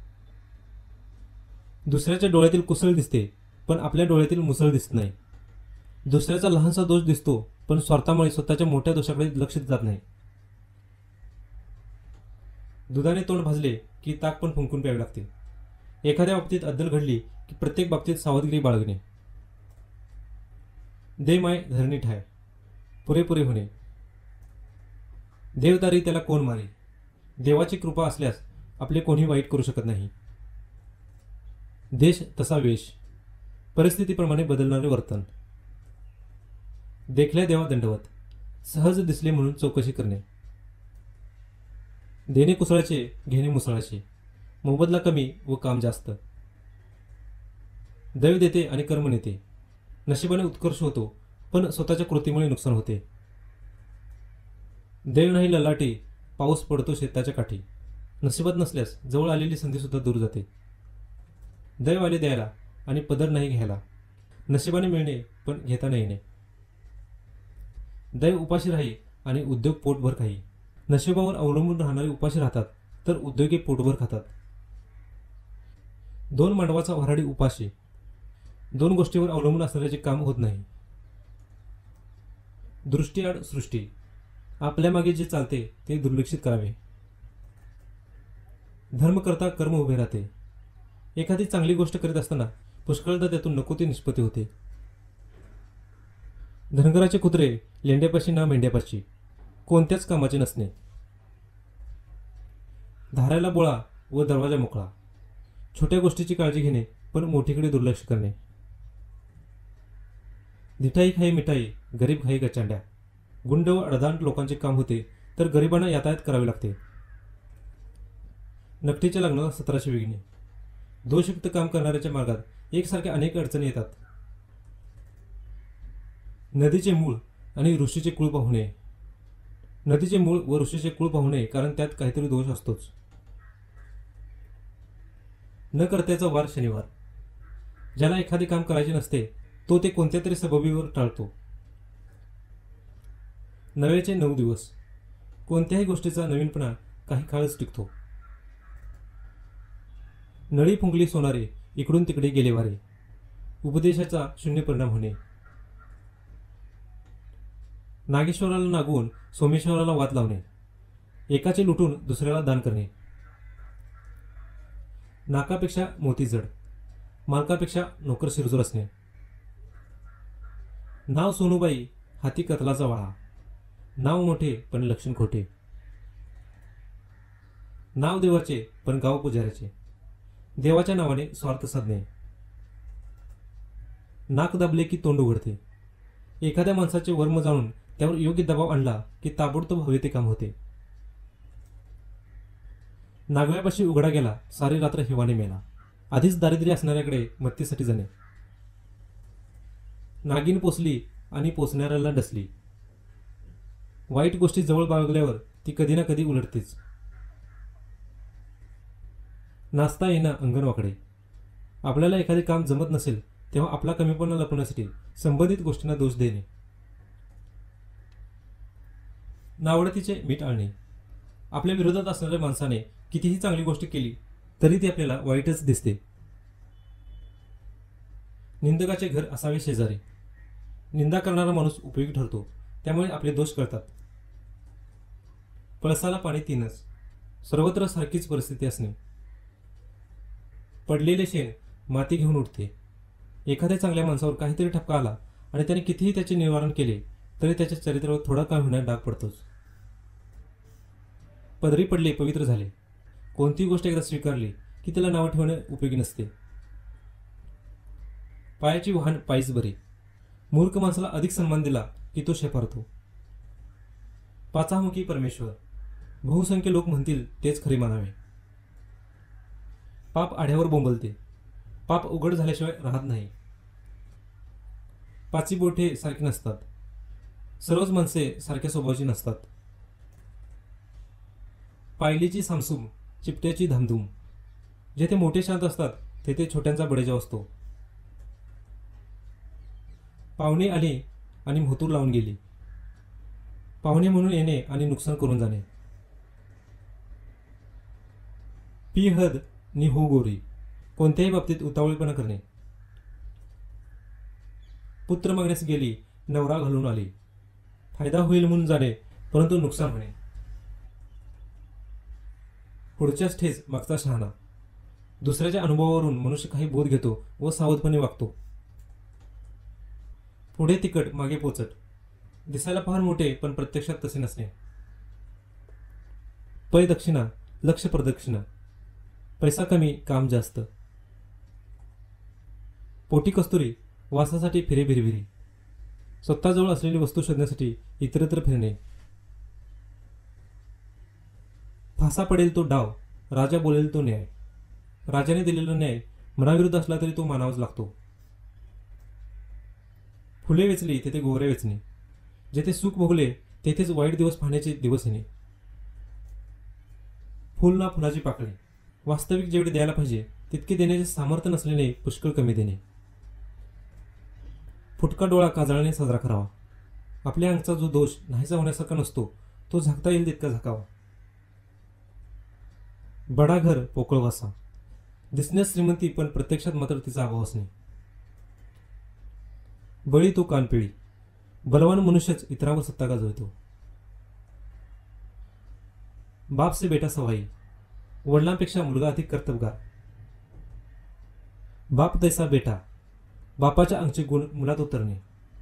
दुसऱ्याच्या डोळ्यातील कुसळ दिसते पण आपल्या डोळ्यातील मुसळ दिसत नाही. दुसऱ्याचा लहानसा दोष दिसतो पण स्वार्थामुळे स्वतःच्या मोठ्या दोषाकडे लक्ष जात नाही. दुधाने तोंड भाजले की ताक पण फुंकून प्यावे लागते. एखाद्या बाबतीत अद्दल घडली की प्रत्येक बाबतीत सावधगिरी बाळगणे. दे माय धरणी ठाय. पुरेपुरे होणे. देवदारी त्याला कोण मारे. देवाची कृपा असल्यास आपले कोणी वाईट करू शकत नाही. देश तसा वेश. परिस्थितीप्रमाणे बदलणारे वर्तन. देखल्या देवा दंडवत. सहज दिसले म्हणून चौकशी करणे. देणे कुसळाचे, घेणे मुसळाचे. मोबदला कमी व काम जास्त. दैव देते आणि कर्म नेते. नशिबाने उत्कर्ष होतो पण स्वतःच्या कृतीमुळे नुकसान होते. देव नाही ललाटी, पाऊस पडतो शेताच्या काठी. नशिबात नसल्यास जवळ आलेली संधी सुद्धा दूर जाते. दैव आले द्यायला आणि पदर नाही घ्यायला. नशिबाने मिळणे पण घेता नाही येणे. दैव उपाशी राही आणि उद्योग पोटभर खाई. नशिबावर अवलंबून राहणारे उपाशी राहतात तर उद्योगी पोटभर खातात. दोन मांडवाचा वऱ्हाडी उपाशी. दोन गोष्टीवर अवलंबून असणाऱ्याचे काम होत नाही. दृष्टीआड सृष्टी. आपल्या मागे जे चालते ते दुर्लक्षित करावे. धर्म करता कर्म उभे राहते. एखादी चांगली गोष्ट करीत असताना पुष्कळदा त्यातून नको ती निष्पत्ती होते. धनगराचे कुत्रे लेंड्यापाशी ना मेंढ्यापाशी. कोणत्याच कामाचे नसणे. धारायला बोळा व दरवाजा मोकळा. छोट्या गोष्टीची काळजी घेणे पण मोठीकडे दुर्लक्ष करणे. धिठाई खाई मिठाई, गरीब खाई गचांड्या. गुंड व अडधांट लोकांचे काम होते तर गरिबांना यातायात करावे लागते. नकटीच्या लग्नाला सतराशे विघ्ने. दोषयुक्त काम करणाऱ्याच्या मार्गात एकसारख्या अनेक अडचणी येतात. नदीचे मूळ आणि ऋषीचे कुळ पाहू नये. नदीचे मूळ व ऋषीचे कुळ पाहू नये, कारण त्यात काहीतरी दोष असतोच. न करत्याचा वार शनिवार. ज्याला एखादे काम करायचे नसते तो ते कोणत्या तरी सबबीवर टाळतो. नव्याचे नऊ दिवस. कोणत्याही गोष्टीचा नवीनपणा काही काळच टिकतो. नळी फुंकली सोनारे, इकडून तिकडे गेले वारे. उपदेशाचा शून्य परिणाम होणे. नागेश्वराला नागवून सोमेश्वराला वाद लावणे. एकाचे लुटून दुसऱ्याला दान करणे. नाकापेक्षा मोती जड. मालकापेक्षा नोकर शिरजोर असणे. नाव सोनूबाई, हाती कतलाचा वाळा. नाव मोठे पण लक्षण खोटे. नाव देवाचे पण गाव पुजाऱ्याचे. देवाच्या नावाने स्वार्थ साधणे. नाक दाबले की तोंड उघडते. एखाद्या माणसाचे वर्म जाणून त्यावर योग्य दबाव आणला की ताबडतोब हवे ते काम होते. नागव्यापाशी उघडा गेला, सारी रात्र हिवाने मेला. आधीच दारिद्र्य असणाऱ्याकडे मत्तीसाठी जाणे. नागिन पोचली आणि पोचणाऱ्याला डसली. वाईट गोष्टी जवळ बाळगल्यावर ती कधी ना कधी उलटतेच. नाचता येणं अंगण वाकडे. आपल्याला एखादे काम जमत नसेल तेव्हा आपला कमीपणा लपवण्यासाठी संबंधित गोष्टींना दोष देणे. नावडतीचे मीठ आणणे. आपल्या विरोधात असणाऱ्या माणसाने कितीही चांगली गोष्ट केली तरी ती आपल्याला वाईटच दिसते. निंदकाचे घर असावे शेजारी. निंदा करणारा माणूस उपयोगी ठरतो, त्यामुळे आपले दोष कळतात. पळसाला पाणी तीनच. सर्वत्र सारखीच परिस्थिती असणे. पडलेले शेण माती घेऊन उठते. एखाद्या चांगल्या माणसावर काहीतरी ठपका आला आणि त्याने कितीही त्याचे निवारण केले तरी त्याच्या चरित्रावर थोडा काळ होण्यात डाग पडतोच. पदरी पडले पवित्र झाले. कोणती गोष्ट एकदा स्वीकारली की त्याला नाव ठेवणे उपयोगी नसते. पायाची वाहन पायीच बरी. मूर्ख माणसाला अधिक सन्मान दिला की तो शेफारतो. पाचामुखी परमेश्वर. बहुसंख्य लोक म्हणतील तेच खरे मानावे. पाप आढ्यावर बोंबलते. पाप उघड झाल्याशिवाय राहत नाही. पाची बोटे सारखी नसतात. सर्वच माणसे सारख्या स्वभावाची नसतात. पायलीची सामसूम, चिपट्याची धामधूम. जेथे मोठे शांत असतात तेथे छोट्यांचा बडेजाव असतो. पाहुणे आले आणि म्होतूर लावून गेली. पाहुणे म्हणून येणे आणि नुकसान करून जाणे. पी हद नि हो गोरी. कोणत्याही बाबतीत उतावळेपणा करणे. पुत्र मागण्यास गेली, नवरा घालून आली. फायदा होईल म्हणून जाणे, परंतु नुकसान होणे. पुढच्याच ठेच मागचा शहाणा. दुसऱ्याच्या अनुभवावरून मनुष्य काही बोध घेतो व सावधपणे वागतो. पुढे तिकट मागे पोचट. दिसायला फार मोठे पण प्रत्यक्षात तसे नसणे. पै दक्षिणा, लक्ष प्रदक्षिणा. पैसा कमी, काम जास्त. पोटी कस्तुरी, वासासाठी फिरे भिरभिरी. स्वतःजवळ असलेली वस्तू शोधण्यासाठी इतरत्र फिरणे. फासा पडेल तो डाव, राजा बोलेल तो न्याय. राजाने दिलेला न्याय मनाविरुद्ध असला तरी तो मानावाच लागतो. फुले वेचली तेथे गोवरे वेचणे. जेथे सुख भोगले तेथेच वाईट दिवस पाहण्याचे दिवस येणे. फुल ना फुलाची पाकळी. वास्तविक जेवढे द्यायला पाहिजे तितके देण्याचे सामर्थ्य नसल्याने पुष्कळ कमी देणे. फुटका डोळा काजळाने साजरा करावा. आपल्या अंगचा जो दोष नाहीसा होण्यासारखा नसतो तो झाकता येईल तितका झाकावा. बडा घर पोकळ वासा. दिसण्यास श्रीमंती पण प्रत्यक्षात मात्र तिचा अभाव असणे. बळी तो कानपिळी. बलवान मनुष्यच इतरांवर सत्ता गाजवतो. बाप से बेटा सवाई. वडिलांपेक्षा मुलगा अधिक कर्तबगार. बाप तैसा बेटा. बापाच्या अंगचे गुण मुलात उतरणे.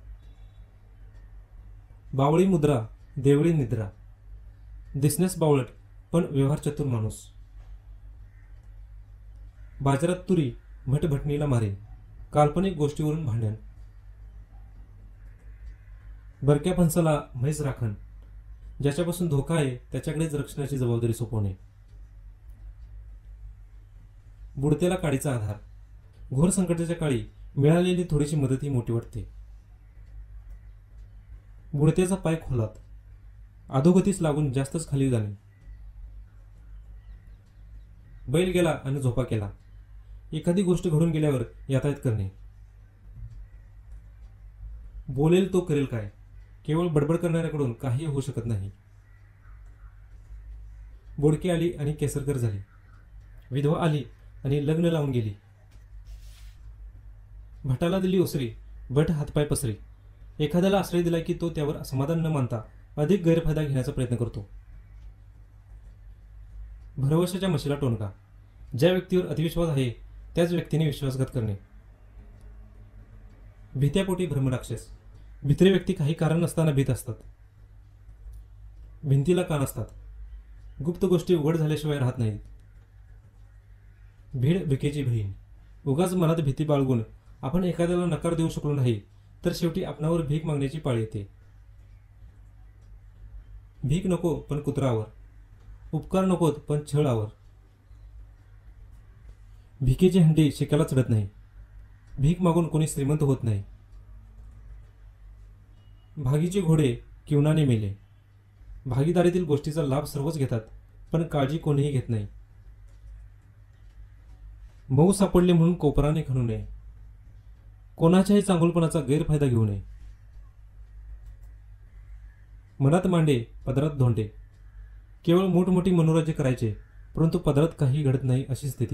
बावळी मुद्रा, देवळी निद्रा. दिसण्यास बावळट पण व्यवहार चतुर माणूस. बाजारात तुरी, भटभटणीला मारे. काल्पनिक गोष्टीवरून भांडण. बरक्या फणसाला म्हैस राखण. ज्याच्यापासून धोका आहे त्याच्याकडेच रक्षणाची जबाबदारी सोपवणे. बुडत्याला काडीचा आधार. घोर संकटाच्या काळी मिळालेली थोडीशी मदत ही मोठी वाटते. बुडत्याचा पाय खोलात, अधोगतीस लागून जास्तच खाली जाणे. बैल गेला आणि झोपा केला. एखादी गोष्ट घडून गेल्यावर यातायात करणे. बोलेल तो करेल काय, केवळ बडबड करणाऱ्याकडून काही होऊ शकत नाही. बोडकी आली आणि केसरकर झाली. विधवा आली आणि लग्न लावून गेली. भटाला दिली ओसरी, भट हातपाय पसरी. एखाद्याला आश्रय दिला की तो त्यावर समाधान न मानता अधिक गैरफायदा घेण्याचा प्रयत्न करतो. भरवशाच्या म्हशीला टोनका. ज्या व्यक्तीवर अतिविश्वास आहे त्याच व्यक्तीने विश्वासघात करणे. भीत्यापोटी भ्रमराक्षस. भित्री व्यक्ती काही कारण नसताना भीत असतात. भिंतीला कान असतात. गुप्त गोष्टी उघड झाल्याशिवाय राहत नाहीत. भीड भिकेची बहीण. उगाच मनात भीती बाळगून आपण एखाद्याला नकार देऊ शकलो नाही तर शेवटी आपणावर भीक मागण्याची पाळी येते. भीक नको पण कुत्रावर, उपकार नकोत पण छळ आवर. भिकेची हंडी शिकायला चढत नाही. भीक मागून कोणी श्रीमंत होत नाही. भागीचे घोडे किवणाने मेले. भागीदारीतील गोष्टीचा लाभ सर्वच घेतात पण काळजी कोणीही घेत नाही. मऊ सापडले म्हणून कोपराने खणू नये. कोणाच्याही चांगुलपणाचा गैरफायदा घेऊ नये. मनात मांडे पदरात धोंडे. केवळ मोठमोठी मनोराज्य करायचे परंतु पदरात काही घडत नाही अशी स्थिती.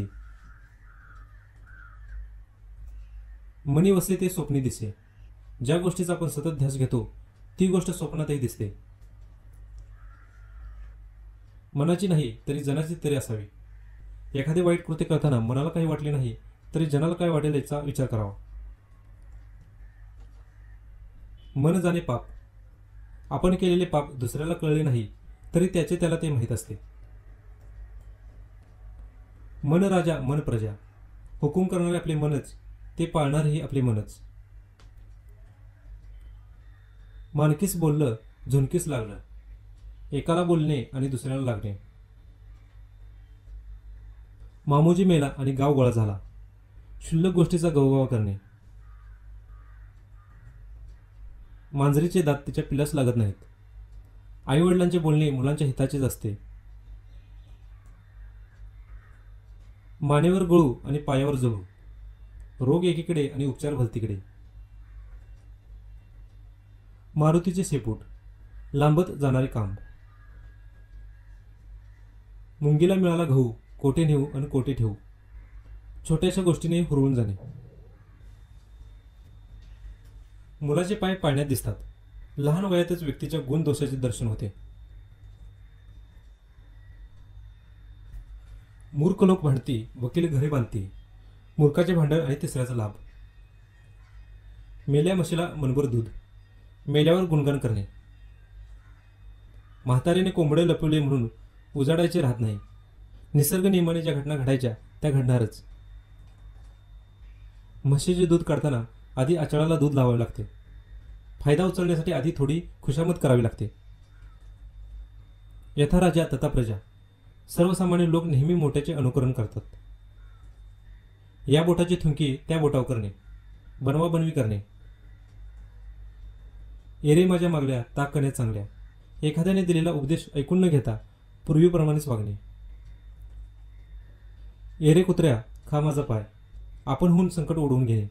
मनी वसले ते स्वप्नी दिसे. ज्या गोष्टीचा आपण सतत ध्यास घेतो ती गोष्ट स्वप्नातही दिसते. मनाची नाही तरी जनाची तरी असावी. एखादे वाईट कृत्य करताना मनाला काही वाटले नाही तरी जनाला काय वाटेल याचा विचार करावा. मन जाणे पाप. आपण केलेले पाप दुसऱ्याला कळले नाही तरी त्याचे त्याला ते माहीत असते. मन राजा मन प्रजा. हुकूम करणारे आपले मनच, ते पाळणारेही आपले मनच. मानकीस बोललं झुणकीस लागलं. एकाला बोलणे आणि दुसऱ्याला लागणे. मामोजी मेला आणि गाव गोळा झाला. क्षुल्लक गोष्टीचा गवगवा करणे. मांजरीचे दात तिच्या पिलास लागत नाहीत. आई वडिलांचे बोलणे मुलांच्या हिताचेच असते. मानेवर गळू आणि पायावर जळू. रोग एकीकडे आणि उपचार भलतीकडे. मारुतीचे शेपूट. लांबत जाणारे काम. मुंगीला मिळाला गहू, कोठे नेऊ आणि कोठे ठेवू. छोट्याशा गोष्टीने हुरळून जाणे. मुलाचे पाय पाळण्यात दिसतात. लहान वयातच व्यक्तीच्या गुण दोषाचे दर्शन होते. मूर्ख लोक भांडती, वकील घरे बांधती. मूर्खाचे भांडण आणि तिसऱ्याचा लाभ. मेल्या म्हशीला मनभर दूध. मेल्यावर गुणगान करणे. म्हातारीने कोंबडे लपवले म्हणून उजाडायचे राहत नाही. निसर्ग नियमाने ज्या घटना घडायच्या त्या घडणारच. म्हशीचे दूध काढताना आधी आचळाला दूध लावावे लागते. फायदा उचलण्यासाठी आधी थोडी खुशामत करावी लागते. यथा राजा तथा प्रजा. सर्वसामान्य लोक नेहमी मोठ्याचे अनुकरण करतात. या बोटाची थुंकी त्या बोटावर करणे. बनवाबनवी करणे. एरे माझ्या मागल्या ताक करणे चांगल्या. एखाद्याने दिलेला उपदेश ऐकून न घेता पूर्वीप्रमाणेच वागणे. एरे कुत्र्या खा माझा पाय. आपण होऊन संकट ओढवून घेणे.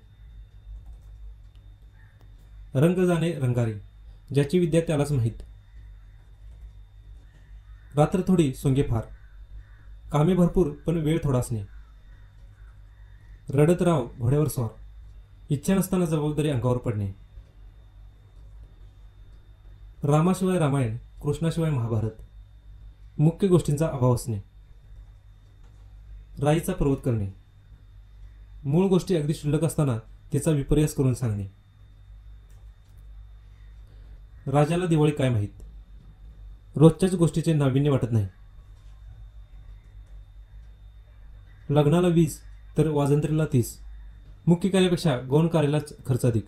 रंग जाणे रंगारी. ज्याची विद्या त्यालाच माहीत. रात्र थोडी सोंगे फार. कामे भरपूर पण वेळ थोडा असणे. रडत राव घोड्यावर स्वार. इच्छा नसताना जबाबदारी अंगावर पडणे. रामाशिवाय रामायण, कृष्णाशिवाय महाभारत. मुख्य गोष्टींचा अभाव असणे. राईचा पर्वत करणे. मूळ गोष्टी अगदी शुल्लक असताना तिचा विपर्यास करून सांगणे. राजाला दिवाळी काय माहीत. रोजच्याच गोष्टीचे नाविन्य वाटत नाही. लग्नाला वीस तर वाजंत्रीला तीस. मुख्य कार्यापेक्षा गौण कार्यालाच खर्च अधिक.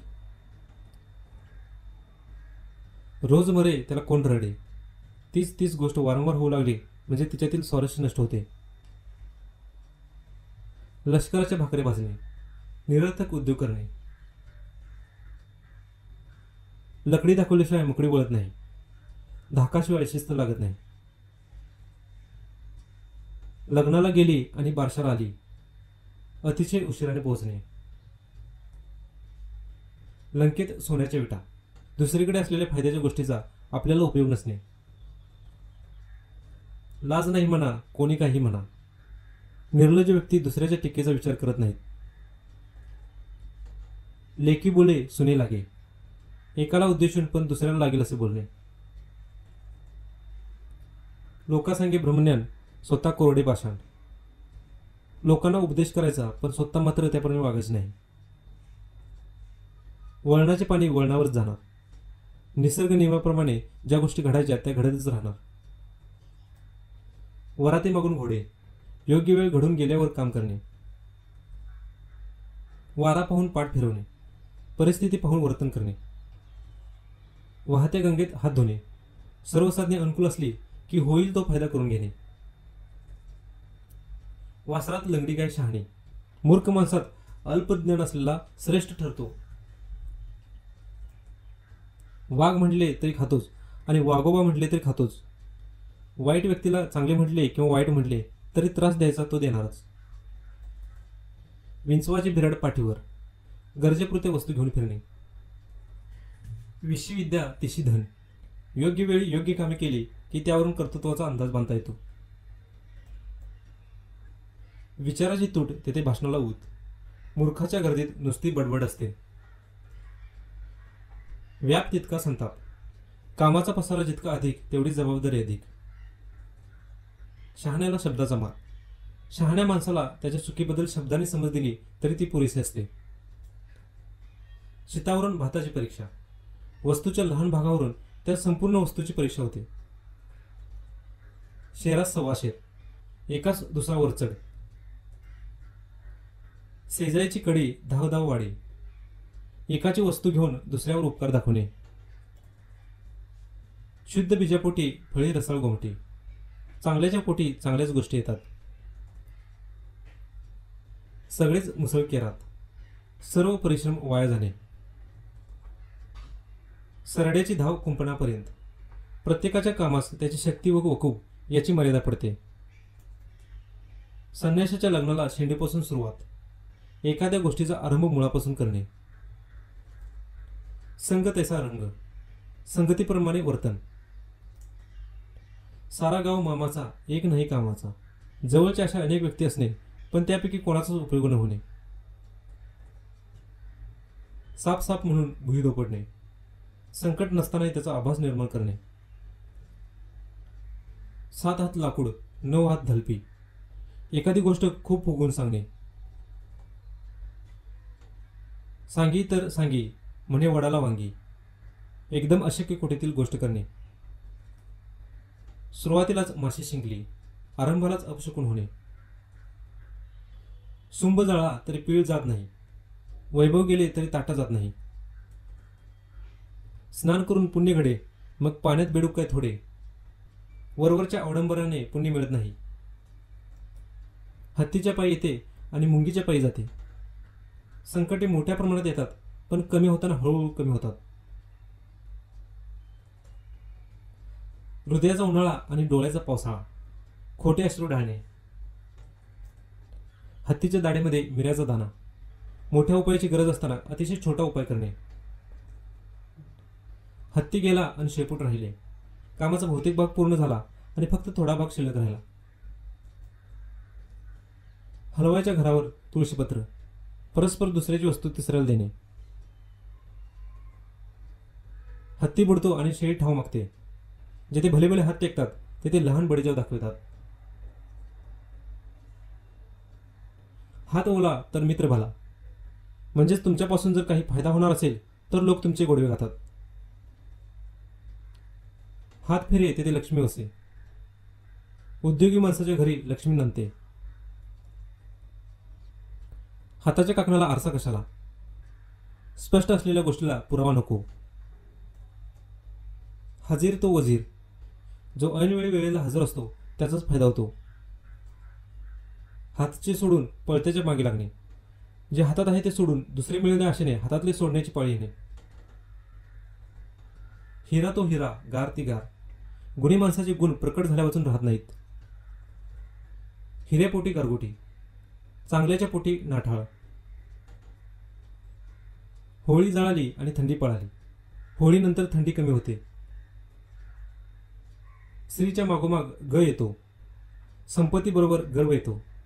रोज मरे त्याला कोण रडे. तीच तीच गोष्ट वारंवार होऊ लागली म्हणजे तिच्यातील स्वारस्य नष्ट होते. लष्कराच्या भाकरे भाजणे. निरर्थक उद्योग करणे. लकडी दाखवल्याशिवाय मुकडी वळत नाही, धाकाशिवाय शिस्त लागत नाही. लग्नाला गेली आणि बारशाला आली, अतिशय उशिराने पोहोचणे. लंकेत सोन्याच्या विटा, दुसरीकडे असलेल्या फायद्याच्या गोष्टीचा आपल्याला उपयोग नसणे. लाज नाही म्हणा, कोणी काही म्हणा. निर्लज्ज व्यक्ती दुसऱ्याच्या टीकेचा विचार करत नाहीत. लेकी बोले सुने लागे, एकाला उद्देशून पण दुसऱ्याला लागेल असे बोलणे. लोकांसांगे ब्रह्मज्ञान, स्वतः कोरडे पाषाण. लोकांना उपदेश करायचा पण स्वतः मात्र त्याप्रमाणे वागायचे नाही. वळणाचे पाणी वळणावरच जाणार. निसर्ग नियमाप्रमाणे ज्या गोष्टी घडायच्या त्या घडतच राहणार. वराती मागून घोडे, योग्य वेळ घडून गेल्यावर काम करणे. वारा पाहून पाठ फिरवणे, परिस्थिती पाहून वर्तन करणे. वाहत्या गंगेत हात धुणे, सर्व साधने अनुकूल असली की होईल तो फायदा करून घेणे. वासरात लंगडी गाय शहाणी, मूर्ख माणसात अल्पज्ञान असलेला श्रेष्ठ ठरतो. वाघ म्हटले तरी खातोच आणि वाघोबा म्हटले तरी खातोच. वाईट व्यक्तीला चांगले म्हटले किंवा वाईट म्हटले तरी त्रास द्यायचा तो देणारच. विंचवाची बिराड पाठीवर, गरजेपुरते वस्तू घेऊन फिरणे. विशी विद्या तिशी धन, योग्य वेळी योग्य कामे केली की त्यावरून कर्तृत्वाचा अंदाज बांधता येतो. विचाराची तूट तेथे भाषणाला ऊत, मूर्खाच्या गर्दीत नुसती बडबड असते. व्याप तितका संताप, कामाचा पसारा जितका अधिक तेवढी जबाबदारी अधिक. शहाण्याला शब्दाचा मार, शहाण्या माणसाला त्याच्या चुकीबद्दल शब्दाने समज दिली तरी ती पुरेशी असते. शीतावरून भाताची परीक्षा, वस्तूच्या लहान भागावरून त्या संपूर्ण वस्तूची परीक्षा होते. शेरात सव्वा शेर, एकाच दुसरा वरचढ. शेजारीची कडी धाव धाव वाढे, एकाची वस्तू घेऊन दुसऱ्यावर उपकार दाखवणे. शुद्ध बीजापोटी फळे रसाळ गोमटी, चांगल्याच्या पोटी चांगल्याच गोष्टी येतात. सगळेच मुसळ केरात, सर्व परिश्रम वाया जाणे. सरड्याची धाव कुंपणापर्यंत, प्रत्येकाच्या कामास त्याची शक्ती व वकूब याची मर्यादा पडते. संन्याशाच्या लग्नाला शेंडीपासून सुरुवात, एखाद्या गोष्टीचा आरंभ मुळापासून करणे. संग तैसा रंग, संगतीप्रमाणे वर्तन. सारा गाव मामाचा, एक नाही कामाचा. जवळच्या अशा अनेक व्यक्ती असणे पण त्यापैकी कोणाचाच उपयोग न होणे. साप साप म्हणून भुई धोपडणे, संकट नसतानाही त्याचा आभास निर्माण करणे. सात हात लाकूड, नऊ हात धलपी, एखादी गोष्ट खूप फुगून सांगणे. सांगी तर सांगी म्हणे वडाला वांगी, एकदम अशक्य कोटीतील गोष्ट करणे. सुरुवातीलाच माशी शिंकली, आरंभालाच अपशकुन होणे. सुंब जळा तरी पीळ जात नाही, वैभव गेले तरी ताटा जात नाही. स्नान करून पुण्य घडे, मग पाण्यात बेडूक काय थोडे. वरवरच्या अवडंबराने पुण्य मिळत नाही. हत्तीच्या पायी येते आणि मुंगीच्या पायी जाते. संकटे मोठ्या प्रमाणात येतात पण कमी होताना हळूहळू कमी होतात. हृदयाचा उन्हाळा आणि डोळ्याचा पावसाळा, खोटे अश्रू ढाळणे. हत्तीच्या दाढेमध्ये मिऱ्याचा दाणा, मोठ्या उपायाची गरज असताना अतिशय छोटा उपाय करणे. हत्ती गेला आणि शेपूट राहिले, कामाचा बहुतेक भाग पूर्ण झाला आणि फक्त थोडा भाग शिल्लक राहिला. हलवायच्या घरावर तुळशीपत्र, परस्पर दुसऱ्याची वस्तू तिसऱ्याला देणे. हत्ती बुडतो आणि शेळी ठाव मागते. जेथे भले भले हात टेकतात तेथे लहान बडीजाव दाखवतात. हात ओला तर मित्र भला, म्हणजेच तुमच्यापासून जर काही फायदा होणार असेल तर लोक तुमचे गोडवे घातात. हात फिरे तेथे लक्ष्मी वसे, उद्योगी माणसाच्या घरी लक्ष्मी नंदते. हाताच्या काकणाला आरसा कशाला, स्पष्ट असलेल्या गोष्टीला पुरावा नको. हजीर तो वजीर, जो ऐनवेळी वेळेला हजर असतो त्याचाच फायदा होतो. हातचे सोडून पळत्याच्या मागे लागणे, जे हातात आहे ते सोडून दुसरे मिळवणे आशेने हातातले सोडण्याची पाळी येणे. हिरा तो हिरा, गार ती गार. गुणी माणसाचे गुण प्रकट झाल्यावाचून राहत नाहीत. हिरेपोटी गारगोटी, चांगल्याच्या पोटी नाठाळ. होळी जळाली आणि थंडी पळाली. होळीनंतर थंडी कमी होते. स्त्रीच्या मागोमाग ग येतो. संपत्तीबरोबर गर्व येतो.